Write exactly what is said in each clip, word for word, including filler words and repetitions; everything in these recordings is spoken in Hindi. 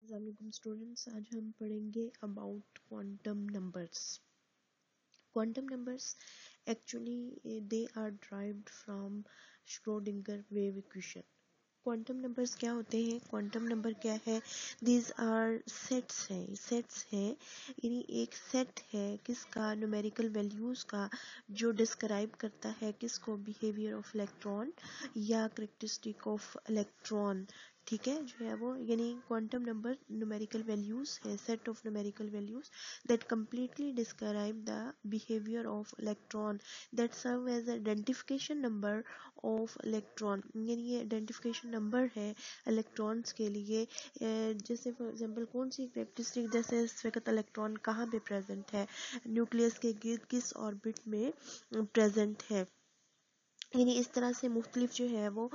अस्सलाम स्टूडेंट्स, आज हम पढ़ेंगे about quantum numbers. Quantum numbers actually they are derived from Schrodinger wave equation. Quantum numbers क्या होते हैं? क्वांटम नंबर क्या है? दीज आर सेट्स है सेट्स है यानी एक सेट है किसका? न्यूमेरिकल वैल्यूज का, जो डिस्क्राइब करता है किसको? बिहेवियर ऑफ इलेक्ट्रॉन या करेक्टरिस्टिक ऑफ इलेक्ट्रॉन। ठीक है, जो है वो यानी क्वांटम नंबर न्यूमेरिकल वैल्यूज है, set of numerical values that completely describe the behaviour of electron that serve as identification number of electron. यानी ये आइडेंटिफिकेशन नंबर है इलेक्ट्रॉन्स के लिए। जैसे फॉर एग्जांपल कौन सी करेक्टरिस्टिक, जैसे इस वक्त इलेक्ट्रॉन कहाँ पे प्रेजेंट है, न्यूक्लियस के गिर्द किस ऑर्बिट में प्रेजेंट है। यानी इस तरह से मुख्तलिफ जो है वो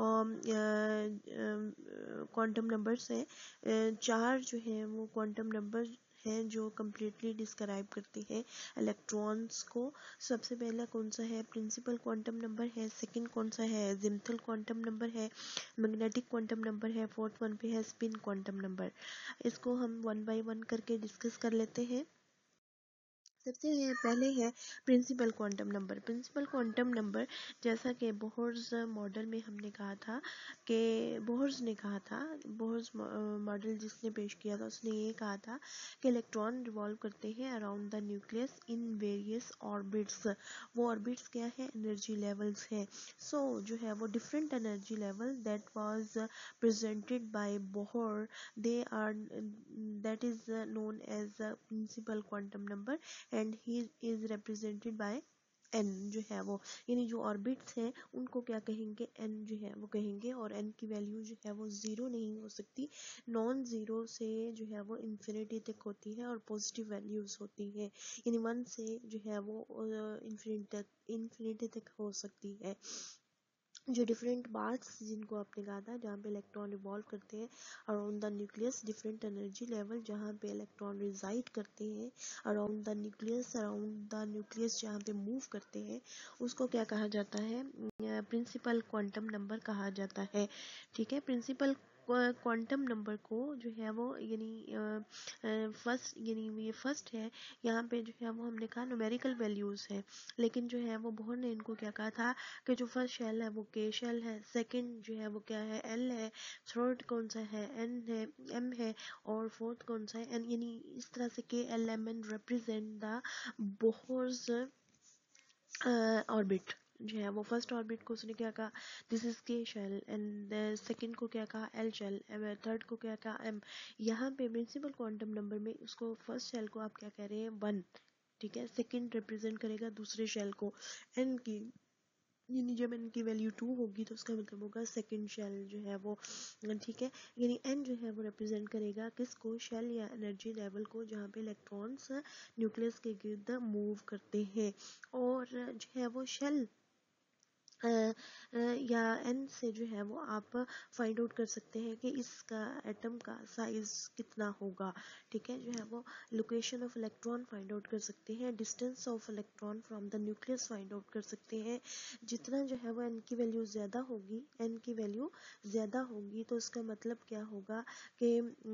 क्वांटम नंबर्स हैं। चार जो है वो क्वांटम नंबर हैं जो कम्प्लीटली डिस्क्राइब करते हैं इलेक्ट्रॉन्स को। सबसे पहला कौन सा है? प्रिंसिपल क्वांटम नंबर है। सेकंड कौन सा है? जिम्थल क्वांटम नंबर है। मैग्नेटिक क्वांटम नंबर है। फोर्थ वन पे है स्पिन क्वांटम नंबर। इसको हम वन बाय वन करके डिस्कस कर लेते हैं। सबसे है पहले है principal quantum number. Principal quantum number जैसा कि बोहर्स मॉडल में हमने कहा था कि बोहर्स ने कहा था, बोहर्स मॉडल जिसने पेश किया था उसने ये कहा था कि इलेक्ट्रॉन रिवॉल्व करते हैं around the nucleus in various orbits. वो ऑर्बिट्स क्या है? एनर्जी लेवल्स है। सो so, जो है वो different energy level that was presented by Bohr, they are that is known as principal quantum number and he is represented by n. जो है वो यानी जो ऑर्बिट्स हैं उनको क्या कहेंगे? एन जो है वो कहेंगे। और एन की वैल्यू जो है वो जीरो नहीं हो सकती, नॉन जीरो से जो है वो इन्फिनिटी तक होती है और पॉजिटिव वैल्यूज होती है। यानी वन से जो है वो इन्फिनिटी तक इन्फिनिटी तक हो सकती है। जो डिफरेंट पार्ट्स जिनको आपने कहा था जहाँ पे इलेक्ट्रॉन रिवॉल्व करते हैं around the nucleus, different energy level जहाँ पे इलेक्ट्रॉन रिजाइड करते हैं around the nucleus, around the nucleus जहाँ पे मूव करते हैं, उसको क्या कहा जाता है? प्रिंसिपल क्वांटम नंबर कहा जाता है। ठीक है, प्रिंसिपल क्वांटम नंबर को जो है वो यानी फर्स्ट यानी ये फर्स्ट है, यहाँ पे जो है वो हमने कहा न्यूमेरिकल वैल्यूज है, लेकिन जो है वो बोहर ने इनको क्या कहा था कि जो फर्स्ट शेल है वो के शेल है, सेकंड जो है वो क्या है? एल है, थर्ड कौन सा है? एन है, एम है, और फोर्थ कौन सा है? एन। यानी इस तरह से K L M N represent the Bohr's orbit. जो है वो फर्स्ट ऑर्बिट को उसने क्या कहा? This is K shell. And second को क्या कहा? L shell. थर्ड को क्या कहा? एम। यहाँ पे प्रिंसिपल क्वांटम नंबर में उसको फर्स्ट शेल को आप क्या कह रहे हैं? वन। ठीक है, सेकंड रिप्रेजेंट करेगा दूसरे शेल को, एन की। यानी जब एन की वैल्यू टू होगी तो उसका मतलब होगा सेकंड शेल जो है वो। ठीक है, यानी एन जो है वो रिप्रेजेंट करेगा किसको? शेल या एनर्जी लेवल को जहाँ पे इलेक्ट्रॉन्स न्यूक्लियस के गिर्द मूव करते हैं। और जो है वो शेल आ, आ, या एन से जो है वो आप फाइंड आउट कर सकते हैं कि इसका एटम का साइज कितना होगा। ठीक है, जो है वो location of electron find out कर सकते हैं, distance of electron from the nucleus find out कर सकते हैं। जितना जो है वो एन की वैल्यू ज़्यादा होगी, एन की वैल्यू ज़्यादा होगी तो उसका मतलब क्या होगा कि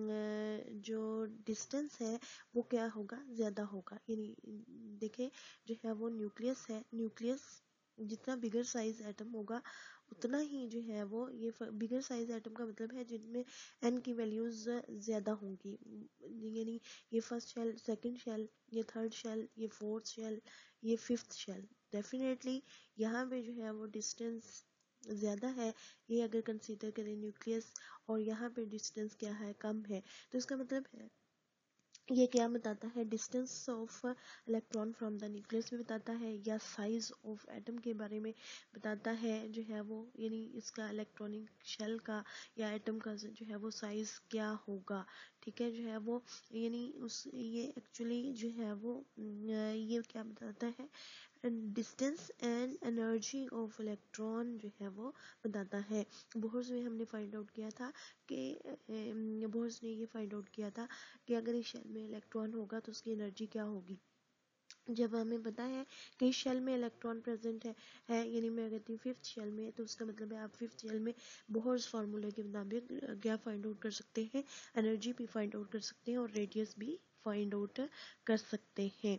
जो डिस्टेंस है वो क्या होगा? ज़्यादा होगा। यानी देखें, जो है वो न्यूक्लियस है, न्यूक्लियस जितना बिगर साइज एटम होगा उतना ही जो है वो ये बिगर साइज एटम का मतलब है जिनमें एन की वैल्यूज ज़्यादा होंगी। यानी ये फर्स्ट शेल, सेकंड शेल, ये थर्ड शेल, ये फोर्थ शेल, ये फिफ्थ शेल। डेफिनेटली यहाँ पे जो है वो डिस्टेंस ज़्यादा है, ये अगर कंसीडर करें न्यूक्लियस, और यहाँ पे डिस्टेंस क्या है? कम है। तो इसका मतलब है ये क्या बताता है? Distance of electron from the nucleus भी बताता है, या साइज ऑफ एटम के बारे में बताता है जो है वो। यानी इसका इलेक्ट्रॉनिक शेल का या एटम का जो है वो साइज क्या होगा। ठीक है, जो है वो यानी उस ये एक्चुअली जो है वो ये क्या बताता है? Distance and energy of electron जो है वो बताता है। बोहर्स में हमने फाइंड आउट किया था कि बोहर्स ने ये फाइंड आउट किया था कि अगर इस शेल में इलेक्ट्रॉन होगा तो उसकी एनर्जी क्या होगी? जब हमें पता है कि शेल में इलेक्ट्रॉन प्रेजेंट है है यानी मैं कहती हूँ फिफ्थ शेल में, तो उसका मतलब है आप फिफ्थ शेल में बोहर्स फार्मूले के मुताबिक क्या फाइंड आउट कर सकते हैं, एनर्जी भी फाइंड आउट कर सकते हैं और रेडियस भी फाइंड आउट कर सकते हैं।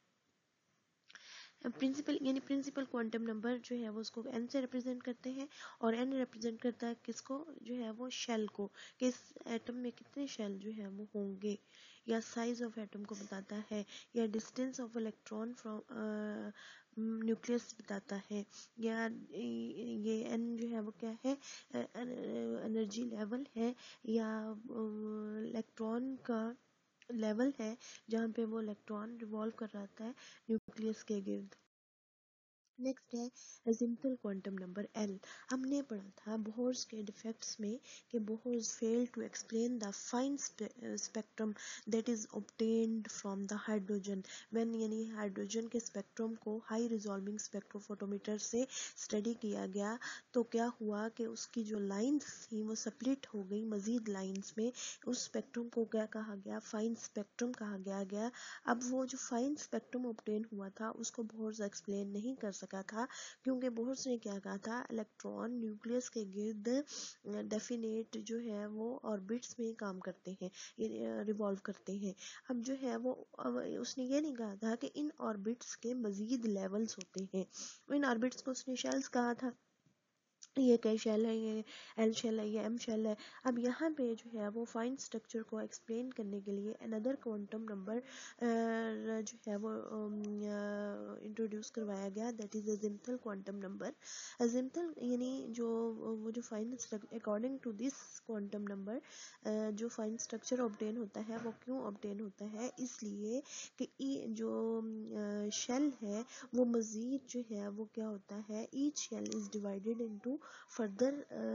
प्रिंसिपल यानी प्रिंसिपल क्वांटम नंबर जो है वो उसको एन से रिप्रेजेंट करते हैं, और एन रिप्रेजेंट करता है किसको, जो है वो शेल को, किस एटम में कितने शेल जो है वो होंगे, या साइज ऑफ एटम को बताता है, या distance of electron from nucleus बताता है, या ये एन जो है वो क्या है, एनर्जी लेवल है, या इलेक्ट्रॉन का लेवल है जहाँ पे वो इलेक्ट्रॉन रिवॉल्व कर रहा है न्यूक्लियस के गिर्द। नेक्स्ट है एजिम्पल क्वांटम नंबर एल। हमने पढ़ा था बोहर्स के डिफेक्ट्स में कि Bohr's fail to explain the fine spectrum that is obtained from the hydrogen when, यानी हाइड्रोजन के स्पेक्ट्रम को हाई रिजॉल्विंग स्पेक्ट्रोफोटोमीटर से स्टडी किया गया, तो क्या हुआ कि उसकी जो लाइंस थी वो स्प्लिट हो गई मजीद लाइंस में, उस स्पेक्ट्रम को क्या कहा गया, फाइन स्पेक्ट्रम कहा गया गया अब वो जो फाइन स्पेक्ट्रम ऑब्टेन हुआ था उसको बोहर्स एक्सप्लेन नहीं कर सका था, क्योंकि बोहर्स ने क्या कहा था, इलेक्ट्रॉन न्यूक्लियस के गिर्द डेफिनेट जो है वो ऑर्बिट्स में काम करते हैं, रिवॉल्व करते हैं। अब जो है वो उसने ये नहीं कहा था कि इन ऑर्बिट्स के मजीद लेवल्स होते हैं, इन ऑर्बिट्स को उसने शेल्स कहा था, ये कई शेल है, ये एल शेल है, ये एम शेल है। अब यहाँ पे जो है वो फाइन स्ट्रक्चर को एक्सप्लेन करने के लिए अनदर क्वांटम नंबर जो है वो इंट्रोड्यूस करवाया गया, that is azimuthal quantum number. Azimuthal यानी जो वो जो fine according to this quantum number जो फाइन स्ट्रक्चर ऑब्टेन होता है वो क्यों ऑब्टेन होता है, इसलिए कि जो शेल है वो मजीद जो है वो क्या होता है, each shell is divided into further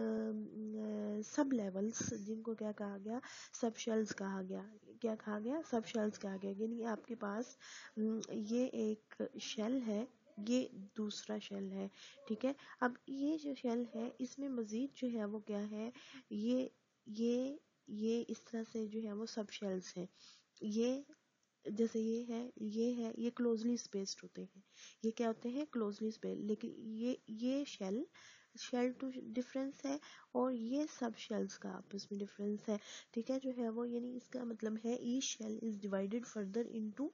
sub levels, जिनको क्या कहा गया, सब शेल्स कहा गया, क्या कहा गया, सब शेल्स कहा गया। यानी आपके पास ये एक शेल है, ये दूसरा शेल है, ठीक है। अब ये जो शेल है इसमें मजीद जो है वो क्या है, ये ये ये इस तरह से जो है वो सब शेल्स हैं, ये जैसे ये है, ये है, ये क्लोजली स्पेस्ड होते हैं, ये क्या होते हैं, क्लोजली स्पेस्ड, लेकिन ये ये शेल शेल टू डिफरेंस है, और ये सब शेल्स का आपस में डिफरेंस है, ठीक है, जो है वो, यानी इसका मतलब है each shell is divided further into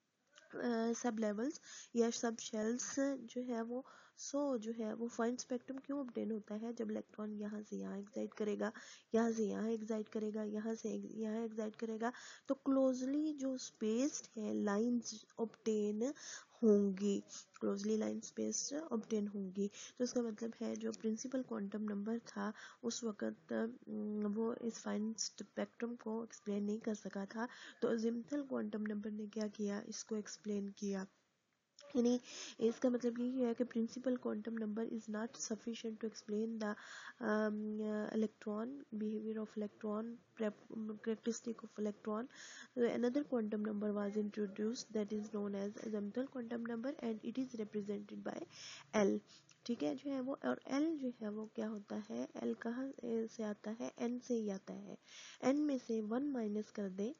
sub levels या सब शेल्स जो है वो। सो so, जो है वो फाइन स्पेक्ट्रम क्यों ऑब्टेन होता है, जब इलेक्ट्रॉन यहाँ से यहाँ एक्साइट करेगा, यहाँ से यहाँ एक्साइट करेगा, यहाँ से यहाँ एक्साइट करेगा, तो क्लोजली जो स्पेस्ड है लाइंस ऑब्टेन होंगी, क्लोजली लाइन स्पेस ऑब्टेन होंगी। तो इसका मतलब है जो प्रिंसिपल क्वांटम नंबर था उस वक्त वो इस फाइन स्पेक्ट्रम को एक्सप्लेन नहीं कर सका था, तो अजिम्पल क्वांटम नंबर ने क्या किया, इसको एक्सप्लेन किया। यानी इसका मतलब यही है कि principal quantum number is not sufficient to explain the electron behaviour of electron, characteristic of electron. Another quantum number was introduced that is known as azimuthal quantum number and it is represented by L, ठीक है, जो है वो, और L जो है वो क्या होता है, L कहाँ से आता है, N से ही आता है, N में से वन माइनस कर दे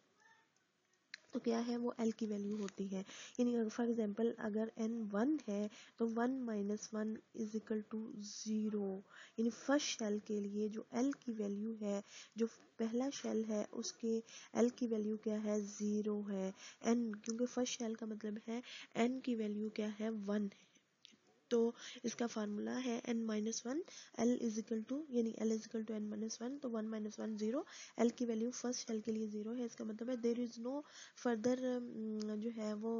तो क्या है वो L की वैल्यू होती है। यानी फॉर एग्जांपल अगर n वन है तो one minus one is equal to zero, यानी फर्स्ट शेल के लिए जो L की वैल्यू है, जो पहला शेल है उसके L की वैल्यू क्या है, ज़ीरो है, n क्योंकि फर्स्ट शेल का मतलब है n की वैल्यू क्या है, वन है, तो इसका फार्मूला है n minus one L is equal to, यानी L is equal to N minus one, तो one minus one zero, L की वैल्यू फर्स्ट शेल के लिए जीरो है, इसका मतलब है देर इज नो फर्दर जो है वो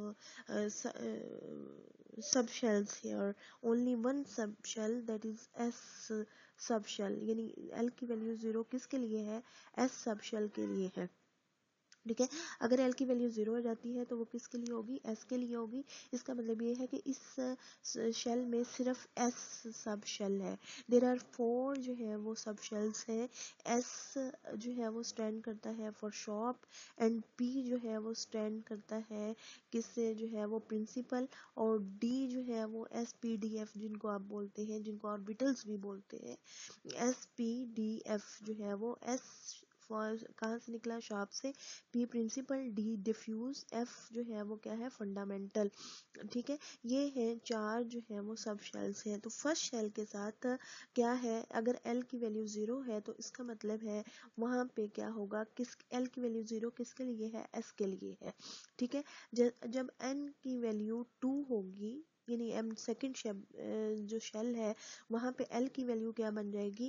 sub shells here, only one sub shell that is S sub shell, यानी एल की वैल्यू जीरो किसके लिए है, एस सब शेल के लिए है, ठीक है। अगर L की वैल्यू जीरो हो जाती है तो वो किसके लिए होगी, S के लिए होगी। इसका मतलब ये है कि इस शेल में सिर्फ S सब शेल है, देर आर फोर जो है वो सब शेल्स हैं, S जो है वो स्टैंड करता है फॉर शॉप, एंड P जो है वो स्टैंड करता है किससे, जो है वो प्रिंसिपल, और D जो है वो एस पी डी एफ जिनको आप बोलते हैं, जिनको ऑर्बिटल्स भी बोलते हैं, एस पी डी एफ जो है वो S कहाँ से निकला, शार्प से, P principal, D diffuse, F जो है वो क्या है, फंडामेंटल। ठीक है, ये है चार जो है वो सब शेल्स हैं। तो फर्स्ट शेल के साथ क्या है, अगर एल की वैल्यू जीरो है तो इसका मतलब है वहां पे क्या होगा, किस एल की वैल्यू जीरो किसके लिए है, एस के लिए है। ठीक है, जब एन की वैल्यू टू होगी, यानी एम सेकंड जो शेल है वहां पे एल की वैल्यू क्या बन जाएगी,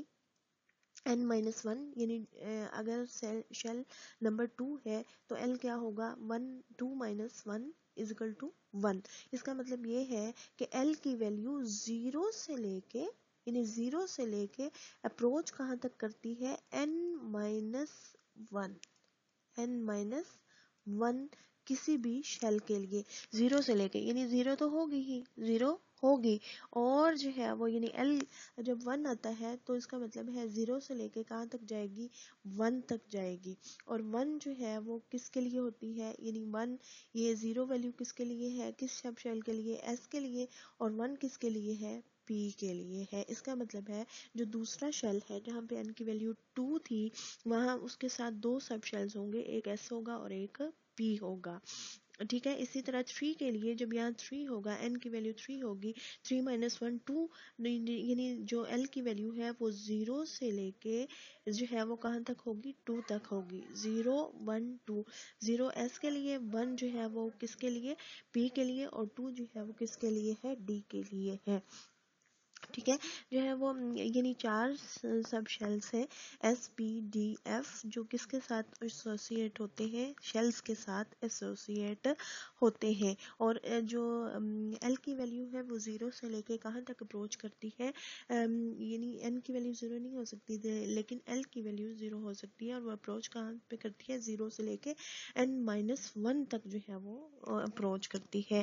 एन माइनस वन, यानी अगर शेल नंबर टू है तो एल क्या होगा, one, two minus one is equal to one. इसका मतलब ये है कि एल की वैल्यू जीरो से लेके, यानी जीरो से लेके अप्रोच कहाँ तक करती है, N minus one, N minus one किसी भी शेल के लिए, जीरो से लेके, यानी जीरो तो होगी ही, जीरो होगी, और जो है वो यानी एल जब वन आता है तो इसका मतलब है जीरो से लेके कहाँ तक जाएगी, वन तक जाएगी। और वन जो है वो किसके लिए होती है, यानी वन, ये जीरो वैल्यू किसके लिए है, किस सब शेल के लिए, एस के लिए, और वन किसके लिए है, पी के लिए है। इसका मतलब है जो दूसरा शेल है जहाँ पे एन की वैल्यू टू थी, वहां उसके साथ दो सब शेल्स होंगे, एक एस होगा और एक पी होगा। ठीक है, इसी तरह थ्री के लिए जब यहाँ थ्री होगा, एन की वैल्यू थ्री होगी, थ्री माइनस वन टू, यानी जो एल की वैल्यू है वो जीरो से लेके जो है वो कहाँ तक होगी, टू तक होगी, zero one two, zero S के लिए, वन जो है वो किसके लिए, पी के लिए, और टू जो है वो किसके लिए है, डी के लिए है। ठीक है, जो है वो यानी चार सब शेल्स है, एस पी डी एफ, जो किसके साथ एसोसिएट होते हैं, शेल्स के साथ एसोसिएट होते हैं। और जो एल की वैल्यू है वो जीरो से लेके कहाँ तक अप्रोच करती है, यानी एन की वैल्यू जीरो नहीं हो सकती थी, लेकिन एल की वैल्यू जीरो हो सकती है, और वो अप्रोच कहाँ पे करती है, जीरो से लेके एन माइनस वन तक जो है वो अप्रोच करती है।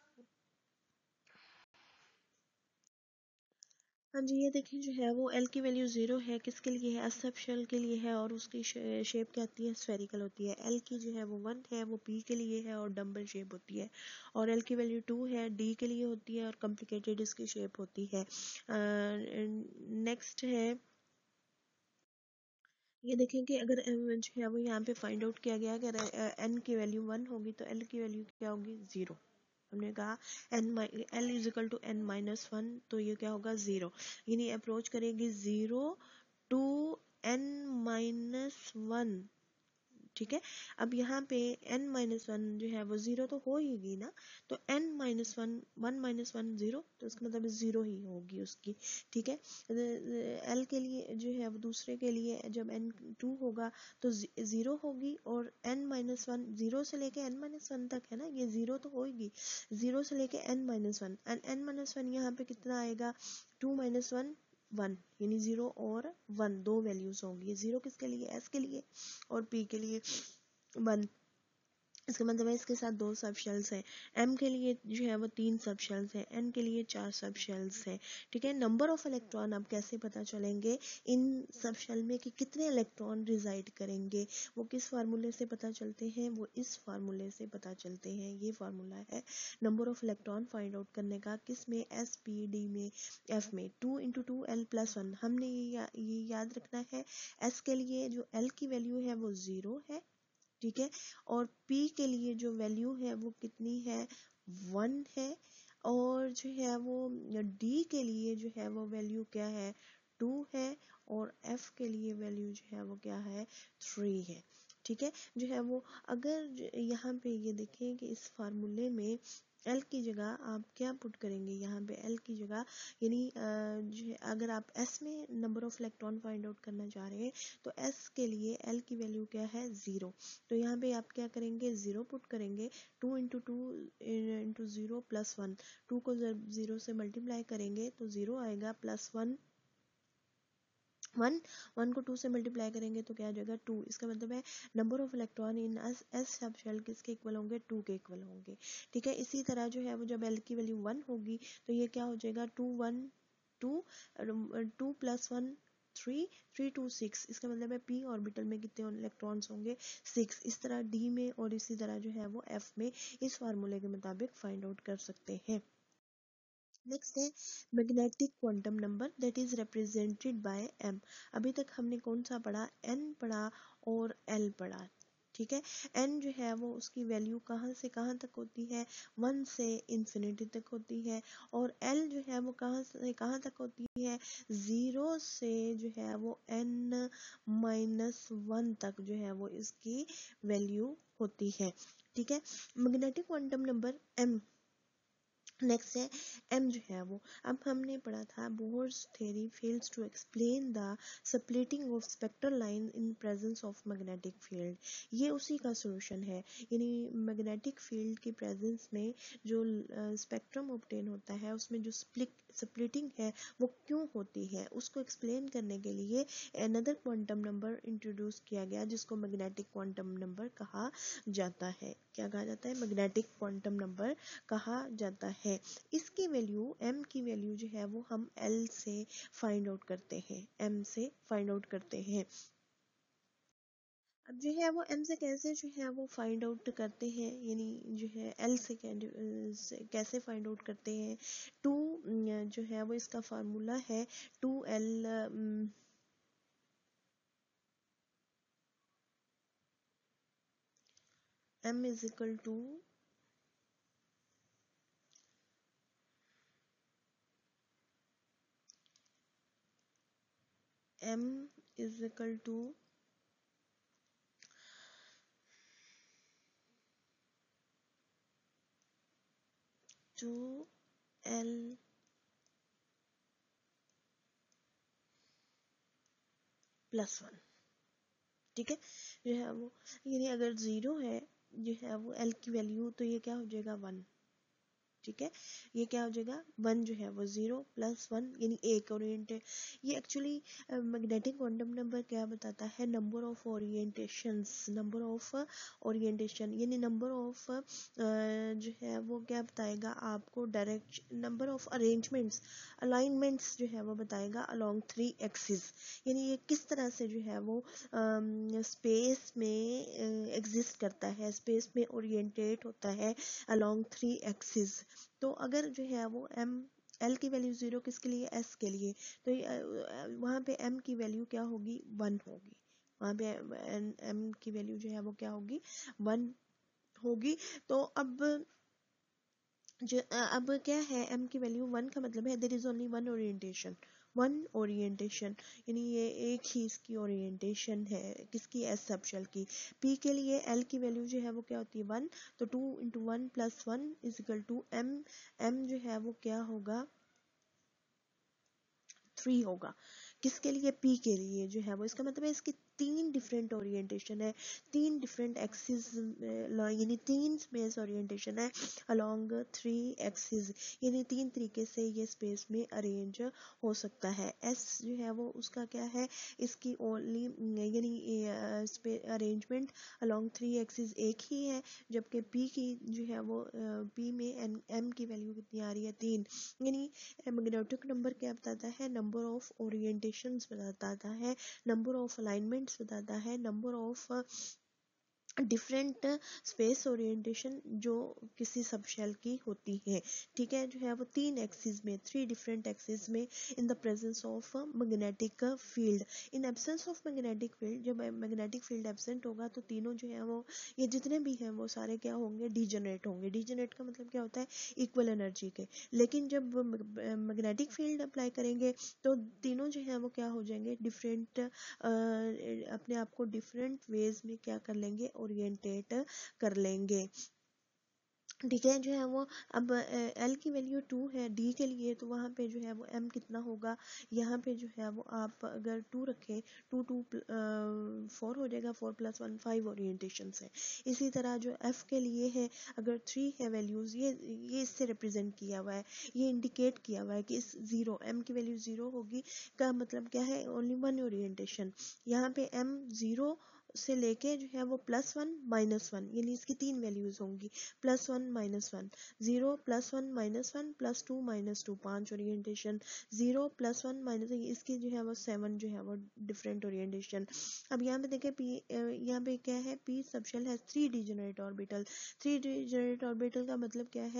हाँ जी, ये देखिए जो है वो एल की वैल्यू जीरो है, किसके लिए है, सब शेल के लिए है, और उसकी शेप क्या होती है, स्फेरिकल होती है। एल की जो है वो वन है, वो पी के लिए है और डम्बल शेप होती है। और एल की वैल्यू टू है, डी के लिए होती है और कॉम्प्लिकेटेड इसकी शेप होती है। नेक्स्ट है, ये देखें कि अगर जो है वो यहाँ पे फाइंड आउट किया गया, अगर एन की वैल्यू वन होगी तो एल की वैल्यू क्या होगी, जीरो। हमने कहा N L is equal to N minus one, तो ये क्या होगा, जीरो, यानी अप्रोच करेगी zero to N minus one. ठीक है, अब यहाँ पे n माइनस वन जो है वो जीरो तो हो ही गई ना, तो n minus one, one minus one zero, तो इसका मतलब जीरो ही होगी उसकी। ठीक है, l के लिए जो है वो दूसरे के लिए जब n टू होगा तो जीरो होगी, और n माइनस वन जीरो से लेके n माइनस वन तक है ना, ये जीरो तो होगी, जीरो से लेके n minus one, and n minus one यहाँ पे कितना आएगा, टू माइनस वन, वन, यानी जीरो और वन दो वैल्यूज होंगी, जीरो किसके लिए, एस के लिए, और पी के लिए वन। इसका मतलब है इसके साथ दो सब शेल्स हैं। एम के लिए जो है वो तीन सब शेल्स हैं, एन के लिए चार सब शेल्स हैं। ठीक है, नंबर ऑफ इलेक्ट्रॉन अब कैसे पता चलेंगे इन सब शेल में कि कितने इलेक्ट्रॉन रिजाइड करेंगे, वो किस फार्मूले से पता चलते हैं, वो इस फार्मूले से पता चलते हैं। ये फार्मूला है number of electron find out करने का, किस में, एस पी डी में, एफ में, two into two L plus one. हमने ये, या, ये याद रखना है, एस के लिए जो एल की वैल्यू है वो जीरो है, ठीक है, और P के लिए जो वैल्यू है वो कितनी है, वन है, और जो है वो D के लिए जो है वो वैल्यू क्या है, टू है, और F के लिए वैल्यू जो है वो क्या है, थ्री है। ठीक है, जो है वो अगर यहाँ पे ये देखें कि इस फार्मूले में L की जगह आप क्या पुट करेंगे, यहाँ पे L की जगह, यानी जो है अगर आप S में number of electron find out करना चाह रहे हैं तो S के लिए L की वैल्यू क्या है, जीरो, तो यहाँ पे आप क्या करेंगे, जीरो पुट करेंगे, two into two into zero plus one, two को जीरो से मल्टीप्लाई करेंगे तो जीरो आएगा, प्लस वन, वन, वन को टू से मल्टीप्लाई करेंगे तो क्या आ जाएगा, टू। इसका मतलब है number of electron in S S sub shell किसके इक्वल होंगे, टू के इक्वल होंगे। ठीक है, इसी तरह जो है वो जब एल की वैल्यू वन होगी तो ये क्या हो जाएगा, two one two, two plus one three, three two six. इसका मतलब है पी ऑर्बिटल में कितने इलेक्ट्रॉन्स होंगे, सिक्स। इस तरह डी में और इसी तरह जो है वो एफ में इस फार्मूले के मुताबिक फाइंड आउट कर सकते हैं। नेक्स्ट है magnetic quantum number that is represented by M. अभी तक हमने कौन सा पढ़ा, एन पढ़ा और एल पढ़ा, ठीक है। एन जो है वो उसकी वैल्यू कहाँ से कहाँ तक होती है, वन से इन्फिनिटी तक होती है, और एल जो है वो कहाँ से कहाँ तक होती है, जीरो से जो है वो एन माइनस वन तक जो है वो इसकी वैल्यू होती है, ठीक है। Magnetic quantum number M. Next है एम जो है वो, अब हमने पढ़ा था Bohr's theory fails to explain the splitting of spectral line in presence of magnetic field. ये उसी का सॉल्यूशन है, यानी मैग्नेटिक फील्ड की प्रेजेंस में जो स्पेक्ट्रम ऑब्टेन होता है उसमें जो स्प्लिट स्प्लिटिंग है वो क्यों होती है, उसको एक्सप्लेन करने के लिए अनदर क्वांटम नंबर इंट्रोड्यूस किया गया जिसको मैग्नेटिक क्वांटम नंबर कहा जाता है। क्या कहा जाता है, मैग्नेटिक क्वांटम नंबर कहा जाता है। इसकी वैल्यू m की वैल्यू जो है वो हम l से फाइंड आउट करते हैं, m से फाइंड आउट करते हैं। अब जो है वो m से कैसे जो है वो फाइंड आउट करते हैं, यानी जो है l से कैसे फाइंड आउट करते हैं। टू जो है वो इसका फार्मूला है two L m is equal to m is equal to two L plus one, ठीक है। जो है वो यानी अगर जीरो है जो है वो एल की वैल्यू तो ये क्या हो जाएगा वन, ठीक है। ये क्या हो जाएगा वन जो है वो जीरो प्लस वन यानी एक ओरिएंटेड। ये एक्चुअली मैग्नेटिक क्वांटम नंबर क्या बताता है, number of orientations, number of orientation यानी नंबर ऑफ जो है वो क्या बताएगा आपको, direct number of arrangements alignments जो है वो बताएगा अलोंग थ्री एक्सिस, यानी ये किस तरह से जो है वो स्पेस में एग्जिस्ट uh, करता है, स्पेस में ओरिएंटेट होता है अलोंग थ्री एक्सिस। तो अगर जो है वो m l की वैल्यू जीरो किसके लिए, s के लिए, तो वहाँ पे m की वैल्यू क्या होगी, वन होगी, वहाँ पे m की वैल्यू जो है वो क्या होगी, वन होगी। तो अब जो अब क्या है m की वैल्यू वन का मतलब है there is only one orientation, one orientation यानी ये एक ही इसकी ओरिएंटेशन है, किसकी, एस सबशेल की। p के लिए l की वैल्यू जो है वो क्या होती है वन, तो two into one plus one is equal to m, m जो है वो क्या होगा थ्री होगा, किसके लिए, p के लिए जो है वो, इसका मतलब है इसकी तीन डिफरेंट ओरिएंटेशन है, तीन डिफरेंट एक्सिस यानी तीन स्पेस ओरिएंटेशन है अलोंग थ्री एक्सिस, यानी तीन तरीके से ये स्पेस में अरेंज हो सकता है। s जो है वो उसका क्या है, इसकी ओनली यानी अरेंजमेंट अलोंग थ्री एक्सिस एक ही है, जबकि p की जो है वो p में m की वैल्यू कितनी आ रही है, तीन, यानी मैग्नेटिक नंबर क्या बताता है, नंबर ऑफ ओरिएंटेशंस बताता है, नंबर ऑफ अलाइनमेंट्स बताता है, number of different space orientation जो किसी सबशेल की होती है, ठीक है। जो है वो तीन एक्सिस में, थ्री डिफरेंट एक्सिस में in the presence of magnetic field. In absence of magnetic field, जब मैग्नेटिक फील्ड एब्सेंट होगा तो तीनों जो है वो, ये जितने भी हैं वो सारे क्या होंगे, डीजनरेट होंगे। डीजनरेट का मतलब क्या होता है, इक्वल एनर्जी के। लेकिन जब मैग्नेटिक फील्ड अप्लाई करेंगे तो तीनों जो है वो क्या हो जाएंगे, डिफरेंट अपने आप को डिफरेंट वेज में क्या कर लेंगे, ओरिएंटेट कर लेंगे, ठीक है। जो है वो अब L की वैल्यू टू है D के लिए, तो वहाँ पे जो है वो M कितना होगा, यहाँ पे जो है वो आप अगर टू रखें, टू टू फोर हो जाएगा, four plus one five orientation है। इसी तरह जो F के लिए है, अगर थ्री है वैल्यूज, ये ये इससे रिप्रेजेंट किया हुआ है, ये इंडिकेट किया हुआ है कि इस जीरो M की वैल्यू जीरो होगी का मतलब क्या है, ओनली वन ओरिएंटेशन। यहाँ पे M जीरो से लेके जो है वो प्लस वन माइनस वन, यानी इसकी तीन वैल्यूज होंगी, plus one minus one, zero plus one minus one plus two minus two, पांच orientation, zero plus one minus, इसकी जो है वो सेवन जो है वो डिफरेंट ओरिएंटेशन। अब यहाँ पे देखें पी, यहाँ पे क्या है, पी सबशेल है three degenerate orbital. Three degenerate orbital का मतलब क्या है,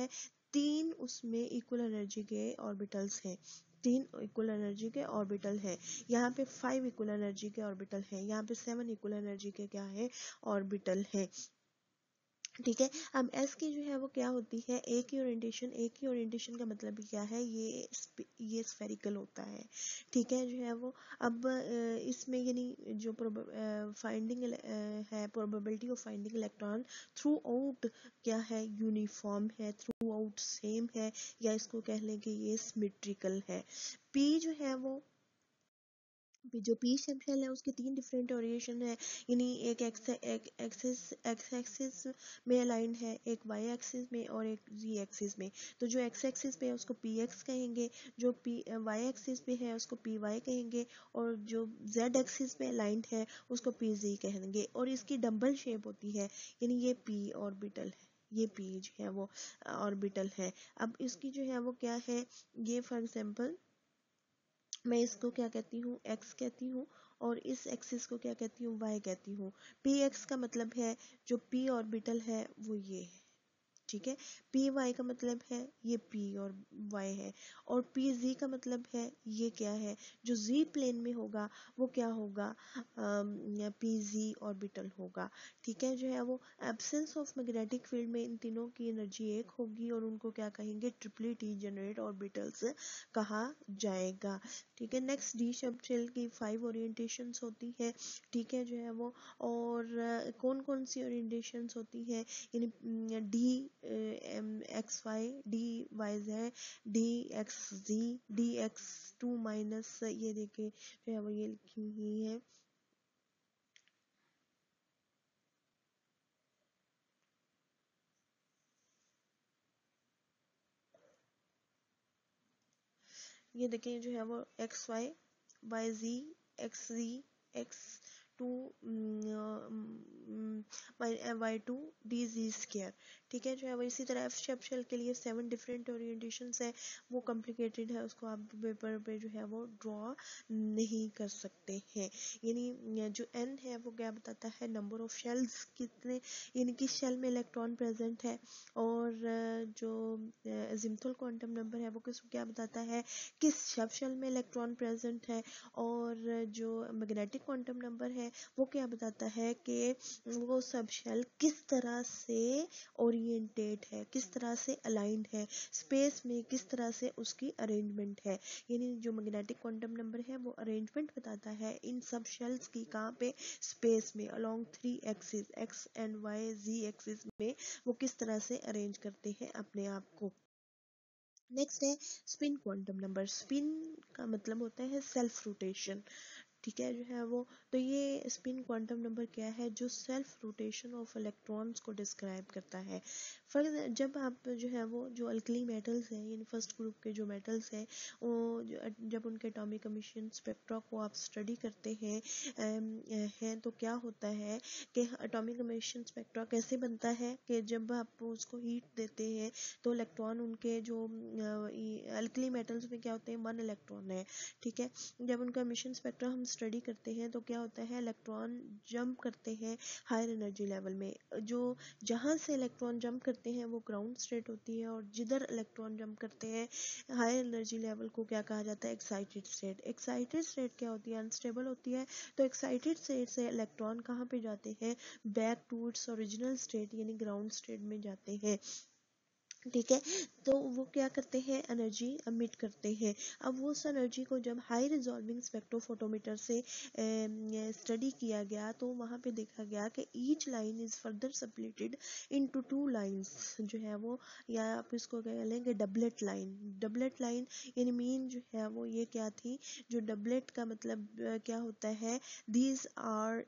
तीन उसमें इक्वल एनर्जी के ऑर्बिटल्स हैं, तीन इक्वल एनर्जी के ऑर्बिटल है। यहाँ पे फाइव इक्वल एनर्जी के ऑर्बिटल है, यहाँ पे सेवन इक्वल एनर्जी के क्या है ऑर्बिटल है। ठीक है, अब एस की जो है वो क्या होती है, ए की ओरिएंटेशन, ए की ओरिएंटेशन का मतलब क्या है, ये ये स्फेरिकल होता है। ठीक है, जो है वो अब इसमें यानी जो फाइंडिंग है, probability of finding electron throughout क्या है, यूनिफॉर्म है, थ्रू आउट सेम है, या इसको कह लें कि ये सिमेट्रिकल है। पी जो है वो जो पी शेप शेल है उसके तीन डिफरेंट ओरिएशन है, यानी एक एक्स एक एक्सिस एक्स एक्सिस में अलाइन है, एक वाई एक्सिस में और एक जी एक्सिस में। तो जो एक्स एक्सिस पे है उसको पी एक्स कहेंगे, जो पी वाई एक्सिस पे है उसको पी वाई कहेंगे, और जो जेड एक्सिस पे अलाइंड है उसको पी जी कहेंगे। और इसकी डबल शेप होती है, यानी ये पी ऑर्बिटल है, ये पी जो है वो ऑर्बिटल है। अब इसकी जो है वो क्या है, ये फॉर एग्जांपल मैं इसको क्या कहती हूँ, x कहती हूँ, और इस एक्सिस को क्या कहती हूँ, y कहती हूँ। पी एक्स का मतलब है जो p ऑर्बिटल है वो ये है। ठीक है, पी वाई का मतलब है ये p और y है, और पी जी का मतलब है ये क्या है, जो z प्लेन में होगा वो क्या होगा, पी जी ऑर्बिटल होगा। ठीक है, जो है वो एब्सेंस ऑफ मैग्नेटिक फील्ड में इन तीनों की एनर्जी एक होगी, और उनको क्या कहेंगे, ट्रिपली डीजेनरेट ऑर्बिटल्स कहा जाएगा। ठीक है, नेक्स्ट डी शब्द शेल की फाइव ओरिएंटेशंस होती है। ठीक है, जो है वो और कौन कौन सी ओरिएंटेशंस होती है, यानी D X Y, D Y Z, D X Z, D X two minus, ये देखिए जो है वो ये लिखी हुई है। ये देखिए जो है वो X Y, Y Z, X Z, X two, Y two, D Z square. ठीक है, जो है वो इसी तरह एफ शेप शेल के लिए सेवन डिफरेंट ओरिएंटेशंस है, वो कॉम्प्लिकेटेड है, उसको आप पेपर पे जो है वो ड्रॉ नहीं कर सकते हैं। यानी जो एन है वो क्या बताता है, नंबर ऑफ शेल्स कितने, यानी कि शेल में इलेक्ट्रॉन प्रेजेंट है, और जो अजिमुथल क्वांटम नंबर है वो किस क्या बताता है, किस सब शेल में इलेक्ट्रॉन प्रेजेंट है, और जो मैग्नेटिक क्वांटम नंबर है वो क्या बताता है कि वो सब शेल किस तरह से ओरिएंटेड है, किस तरह से अलाइंड है, स्पेस में किस तरह से उसकी अरेंजमेंट है। यानी जो मैग्नेटिक क्वांटम नंबर है वो अरेंजमेंट बताता है इन सब शेल्स की, कहाँ पे, स्पेस में, along three axis, X and Y Z axis में वो किस तरह से अरेंज करते हैं अपने आप को। नेक्स्ट है स्पिन क्वांटम नंबर। स्पिन का मतलब होता है सेल्फ रोटेशन। ठीक है, जो है वो तो ये स्पिन क्वांटम नंबर क्या है, जो सेल्फ रोटेशन ऑफ इलेक्ट्रॉन्स को डिस्क्राइब करता है। फॉर जब आप जो है वो जो अल्कली मेटल्स हैं, यानी फर्स्ट ग्रुप के जो मेटल्स हैं, वो जब उनके एटॉमिक एमिशन स्पेक्ट्रा को आप स्टडी करते हैं हैं तो क्या होता है कि एटॉमिक एमिशन स्पेक्ट्रा कैसे बनता है, कि जब आप उसको हीट देते हैं तो इलेक्ट्रॉन उनके जो अल्कली मेटल्स में क्या होते हैं, वन इलेक्ट्रॉन है। ठीक है, जब उनका एमिशन स्पेक्ट्रा हम स्टडी करते हैं तो क्या होता है, इलेक्ट्रॉन जंप करते हैं हायर एनर्जी लेवल में। जो जहां से इलेक्ट्रॉन जंप करते हैं वो ग्राउंड स्टेट होती है, और जिधर इलेक्ट्रॉन जंप करते हैं हायर एनर्जी लेवल को क्या कहा जाता है, एक्साइटेड स्टेट। एक्साइटेड स्टेट क्या होती है, अनस्टेबल होती है। तो एक्साइटेड स्टेट से इलेक्ट्रॉन कहाँ पे जाते हैं, back to its original state, यानी ग्राउंड स्टेट में जाते हैं। ठीक है, तो वो क्या करते हैं, एनर्जी एमिट करते हैं। अब वो उस एनर्जी को जब हाई रिजॉल्विंग स्पेक्ट्रोफोटोमीटर से स्टडी किया गया तो वहाँ पे देखा गया कि each line is further separated into two lines, जो है वो, या आप इसको क्या लेंगे, डबलेट लाइन। डबलेट लाइन यानी मीन जो है वो ये क्या थी, जो डबलेट का मतलब क्या होता है, दीज आर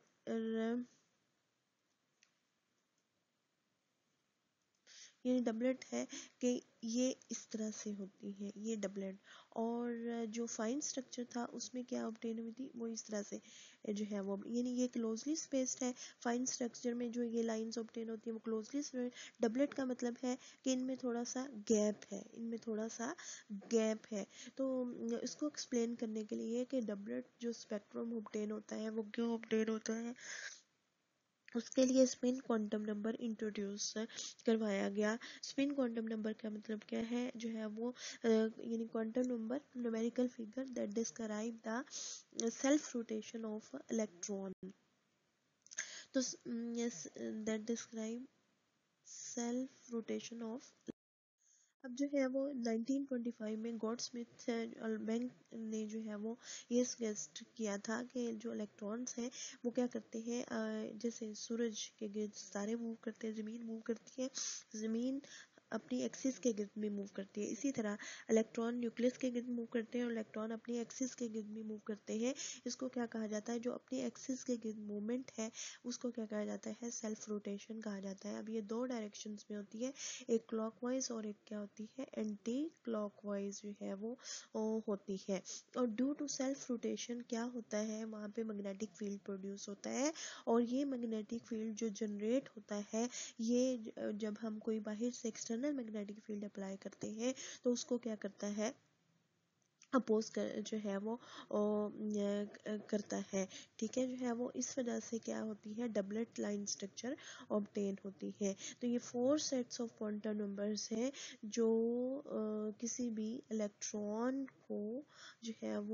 ये डबलेट है कि ये इस तरह से होती है, ये डबलेट। और जो फाइन स्ट्रक्चर था उसमें क्या ऑब्टेन हुई थी, वो इस तरह से जो है वो, यानी ये क्लोजली स्पेस्ड है। फाइन स्ट्रक्चर में जो ये लाइंस ऑब्टेन होती है वो क्लोजली स्पेस्ड। डबलेट का मतलब है कि इनमें थोड़ा सा गैप है, इनमें थोड़ा सा गैप है। तो इसको एक्सप्लेन करने के लिए कि डबलेट जो स्पेक्ट्रम ऑब्टेन होता है वो क्यों ऑब्टेन होता है, उसके लिए स्पिन क्वांटम नंबर इंट्रोड्यूस करवाया गया। स्पिन क्वांटम नंबर का मतलब क्या है, जो है वो यानी quantum number numerical figure that describe the self rotation of electron. तो yes, that describe self rotation of. अब जो है वो नाइनटीन ट्वेंटी फाइव में गॉडस्मिथ और बैंक ने जो है वो ये सजेस्ट किया था कि जो इलेक्ट्रॉन्स हैं वो क्या करते हैं, जैसे सूरज के गिर्द तारे मूव करते हैं, ज़मीन मूव करती है, ज़मीन अपनी एक्सिस के गिर्द में मूव करती है, इसी तरह इलेक्ट्रॉन न्यूक्लियस के गिर्द मूव करते हैं और इलेक्ट्रॉन अपनी एक्सिस के गिर्द में मूव करते हैं। इसको क्या कहा जाता है, जो अपनी एक्सिस के गिर्द मूवमेंट है उसको क्या कहा जाता है, सेल्फ रोटेशन कहा जाता है। अब ये दो डायरेक्शंस में होती है, एक क्लॉकवाइज और एक क्या होती है, एंटी क्लॉकवाइज जो है वो होती है। और ड्यू टू सेल्फ रोटेशन क्या होता है, वहाँ पे मैग्नेटिक फील्ड प्रोड्यूस होता है और ये मैग्नेटिक फील्ड जो जनरेट होता है, ये जब हम कोई बाहर से एक्सटर्नल मैग्नेटिक फील्ड अप्लाई करते हैं तो उसको क्या करता है, अपोज कर जो है वो ओ, करता है। ठीक है, जो है वो इस वजह से क्या होती है, डबलेट लाइन स्ट्रक्चर ऑब्टेन होती है। तो ये four sets of quantum numbers हैं जो आ, किसी भी इलेक्ट्रॉन को जो है वो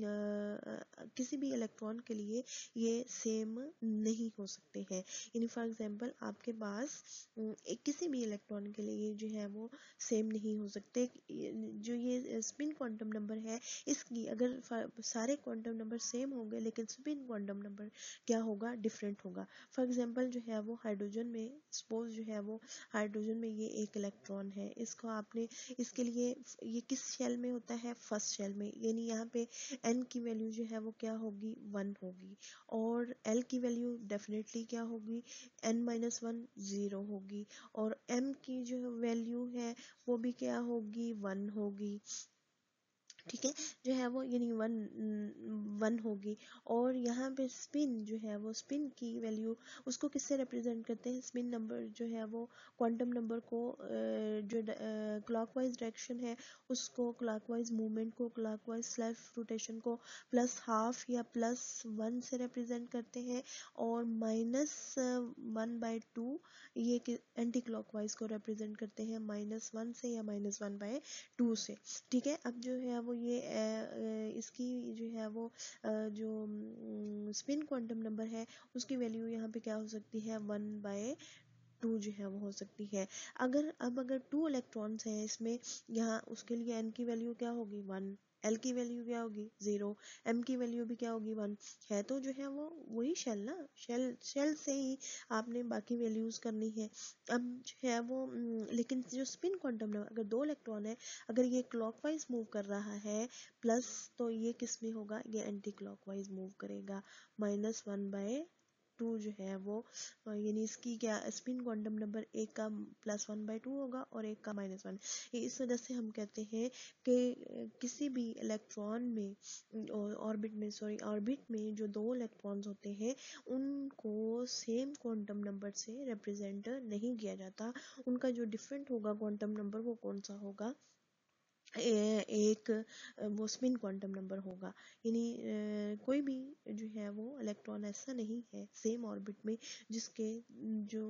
आ, किसी भी इलेक्ट्रॉन के लिए ये सेम नहीं हो सकते हैं। यानी फॉर एग्जांपल आपके पास एक किसी भी इलेक्ट्रॉन के लिए जो है वो सेम नहीं हो सकते। जो ये स्पिन क्वांटम नंबर है, इसकी अगर सारे क्वांटम नंबर सेम होंगे लेकिन स्पिन क्वांटम नंबर क्या होगा, डिफरेंट होगा। फॉर एग्जांपल जो है वो हाइड्रोजन में, सपोज जो है वो हाइड्रोजन में ये एक इलेक्ट्रॉन है, इसको आपने इसके लिए ये किस शेल में होता है, फर्स्ट शेल में, यानी यहाँ पे n की वैल्यू जो है वो क्या होगी, वन होगी और l की वैल्यू डेफिनेटली क्या होगी, n माइनस वन जीरो होगी और m की जो वैल्यू है वो भी क्या होगी, वन होगी। ठीक है, जो है वो यानी वन वन होगी। और यहाँ पे स्पिन जो है वो स्पिन की वैल्यू उसको किससे रिप्रेजेंट करते हैं, स्पिन नंबर जो है वो क्वांटम नंबर को जो क्लॉकवाइज डायरेक्शन है उसको, क्लॉकवाइज मूवमेंट को, क्लॉकवाइज सेल्फ रोटेशन को प्लस हाफ या प्लस वन से रिप्रेजेंट करते हैं और माइनस वन बाय टू ये एंटी क्लॉकवाइज को रिप्रेजेंट करते हैं माइनस वन से या माइनस वन बाय टू से। ठीक है, अब जो है वो ये इसकी जो है वो जो स्पिन क्वांटम नंबर है उसकी वैल्यू यहाँ पे क्या हो सकती है, वन बाय टू जो है वो हो सकती है। अगर अब अगर टू इलेक्ट्रॉन्स हैं इसमें, यहाँ उसके लिए n की वैल्यू क्या होगी, वन, l की वैल्यू क्या होगी, जीरो, m की वैल्यू भी क्या होगी, वन है। तो जो है वो वही शेल ना, शेल शेल से ही आपने बाकी वैल्यूज करनी है। अब जो है वो लेकिन जो स्पिन क्वांटम नंबर, अगर दो इलेक्ट्रॉन है, अगर ये क्लॉकवाइज मूव कर रहा है प्लस, तो ये किस में होगा, ये एंटी क्लॉकवाइज मूव करेगा, माइनस वन बाय टू जो है वो, यानी इसकी क्या स्पिन क्वांटम नंबर एक का प्लस वन बाय टू होगा और एक का माइनस वन। इस वजह से हम कहते हैं कि किसी भी इलेक्ट्रॉन में ऑर्बिट में सॉरी ऑर्बिट में जो दो इलेक्ट्रॉन्स होते हैं उनको सेम क्वांटम नंबर से रिप्रेजेंट नहीं किया जाता। उनका जो डिफरेंट होगा क्वांटम नंबर वो कौन सा होगा, एक वो स्पिन क्वांटम नंबर होगा। यानी कोई भी जो है वो इलेक्ट्रॉन ऐसा नहीं है सेम ऑर्बिट में जिसके जो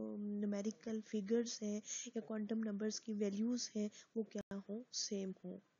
न्यूमेरिकल फिगर्स हैं या क्वांटम नंबर्स की वैल्यूज हैं वो क्या हो, सेम हो।